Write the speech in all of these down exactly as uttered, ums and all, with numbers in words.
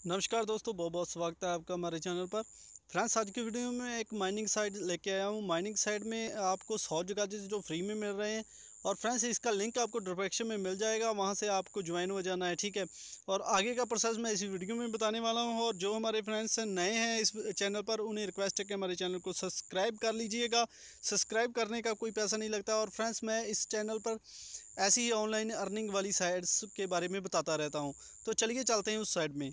नमस्कार दोस्तों, बहुत बहुत स्वागत है आपका हमारे चैनल पर। फ्रेंड्स, आज की वीडियो में एक माइनिंग साइट लेके आया हूँ। माइनिंग साइट में आपको सौ गैजेट्स जो फ्री में मिल रहे हैं। और फ्रेंड्स, इसका लिंक आपको डिस्क्रिप्शन में मिल जाएगा, वहाँ से आपको ज्वाइन हो जाना है, ठीक है। और आगे का प्रोसेस मैं इसी वीडियो में बताने वाला हूँ। और जो हमारे फ्रेंड्स नए हैं इस चैनल पर, उन्हें रिक्वेस्ट है कि हमारे चैनल को सब्सक्राइब कर लीजिएगा। सब्सक्राइब करने का कोई पैसा नहीं लगता। और फ्रेंड्स, मैं इस चैनल पर ऐसी ही ऑनलाइन अर्निंग वाली साइट्स के बारे में बताता रहता हूँ। तो चलिए चलते हैं उस साइट में।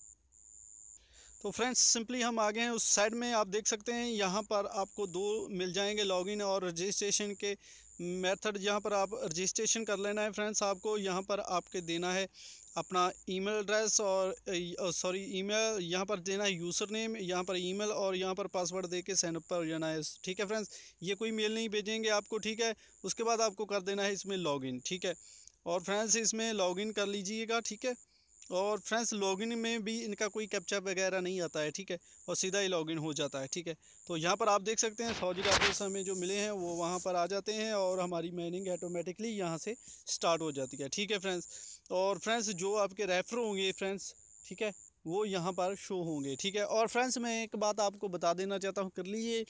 तो फ्रेंड्स, सिंपली हम आ गए हैं उस साइट में। आप देख सकते हैं यहाँ पर आपको दो मिल जाएंगे, लॉगिन और रजिस्ट्रेशन के मेथड। यहाँ पर आप रजिस्ट्रेशन कर लेना है फ्रेंड्स। आपको यहाँ पर आपके देना है अपना ईमेल एड्रेस और सॉरी ईमेल, यहाँ पर देना है यूज़र नेम, यहाँ पर ईमेल और यहाँ पर पासवर्ड दे के साइन अप पर जाना है, ठीक है फ्रेंड्स। ये कोई मेल नहीं भेजेंगे आपको, ठीक है। उसके बाद आपको कर देना है इसमें लॉगिन, ठीक है। और फ्रेंड्स, इसमें लॉगिन कर लीजिएगा, ठीक है। और फ्रेंड्स, लॉगिन में भी इनका कोई कैप्चा वगैरह नहीं आता है, ठीक है। और सीधा ही लॉगिन हो जाता है, ठीक है। तो यहाँ पर आप देख सकते हैं सौ गैजेट्स हमें जो मिले हैं वो वहाँ पर आ जाते हैं और हमारी माइनिंग ऑटोमेटिकली यहाँ से स्टार्ट हो जाती है, ठीक है फ्रेंड्स। और फ्रेंड्स, जो आपके रेफर होंगे फ्रेंड्स, ठीक है, वो यहाँ पर शो होंगे, ठीक है। और फ्रेंड्स, मैं एक बात आपको बता देना चाहता हूँ, कर लीजिए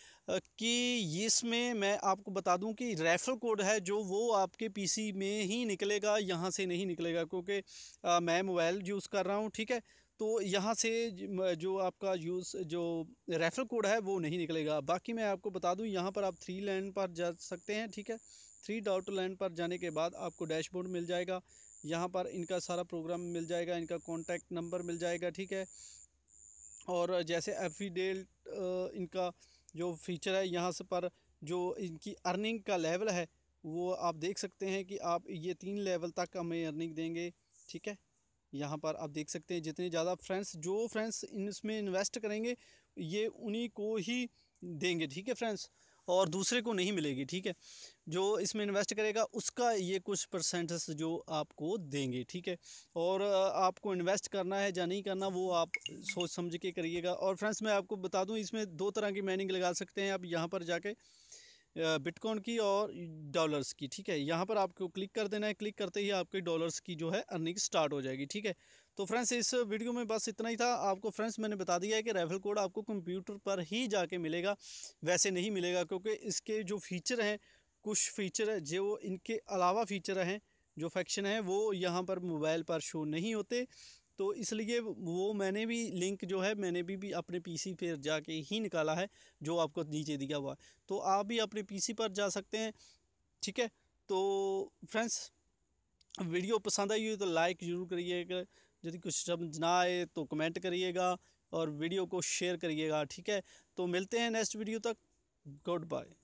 कि इसमें मैं आपको बता दूं कि रेफरल कोड है जो वो आपके पीसी में ही निकलेगा, यहाँ से नहीं निकलेगा, क्योंकि मैं मोबाइल यूज़ कर रहा हूँ, ठीक है। तो यहाँ से जो आपका यूज़ जो रेफरल कोड है वो नहीं निकलेगा। बाकी मैं आपको बता दूं, यहाँ पर आप थ्री लाइन पर जा सकते हैं, ठीक है। थ्री डॉट लाइन पर जाने के बाद आपको डैशबोर्ड मिल जाएगा। यहाँ पर इनका सारा प्रोग्राम मिल जाएगा, इनका कॉन्टैक्ट नंबर मिल जाएगा, ठीक है। और जैसे एफिडेल इनका जो फीचर है, यहाँ से पर जो इनकी अर्निंग का लेवल है वो आप देख सकते हैं कि आप ये तीन लेवल तक हमें अर्निंग देंगे, ठीक है। यहाँ पर आप देख सकते हैं जितने ज़्यादा फ्रेंड्स जो फ्रेंड्स इसमें इन्वेस्ट करेंगे ये उन्हीं को ही देंगे, ठीक है फ्रेंड्स। और दूसरे को नहीं मिलेगी, ठीक है। जो इसमें इन्वेस्ट करेगा उसका ये कुछ परसेंटेज जो आपको देंगे, ठीक है। और आपको इन्वेस्ट करना है या नहीं करना वो आप सोच समझ के करिएगा। और फ्रेंड्स, मैं आपको बता दूं, इसमें दो तरह की माइनिंग लगा सकते हैं आप यहाँ पर जाके, बिटकॉइन की और डॉलर्स की, ठीक है। यहाँ पर आपको क्लिक कर देना है। क्लिक करते ही आपके डॉलर्स की जो है अर्निंग स्टार्ट हो जाएगी, ठीक है। तो फ्रेंड्स, इस वीडियो में बस इतना ही था। आपको फ्रेंड्स मैंने बता दिया है कि रेफरल कोड आपको कंप्यूटर पर ही जाके मिलेगा, वैसे नहीं मिलेगा, क्योंकि इसके जो फीचर हैं, कुछ फीचर है जो इनके अलावा फीचर हैं, जो फंक्शन है वो यहाँ पर मोबाइल पर शो नहीं होते। तो इसलिए वो मैंने भी लिंक जो है मैंने भी, भी अपने पीसी पर जाके ही निकाला है, जो आपको नीचे दिया हुआ है। तो आप भी अपने पीसी पर जा सकते हैं, ठीक है। तो फ्रेंड्स, वीडियो पसंद आई हो तो लाइक ज़रूर करिएगा, यदि कुछ समझ ना आए तो कमेंट करिएगा और वीडियो को शेयर करिएगा, ठीक है। तो मिलते हैं नेक्स्ट वीडियो तक। Good bye.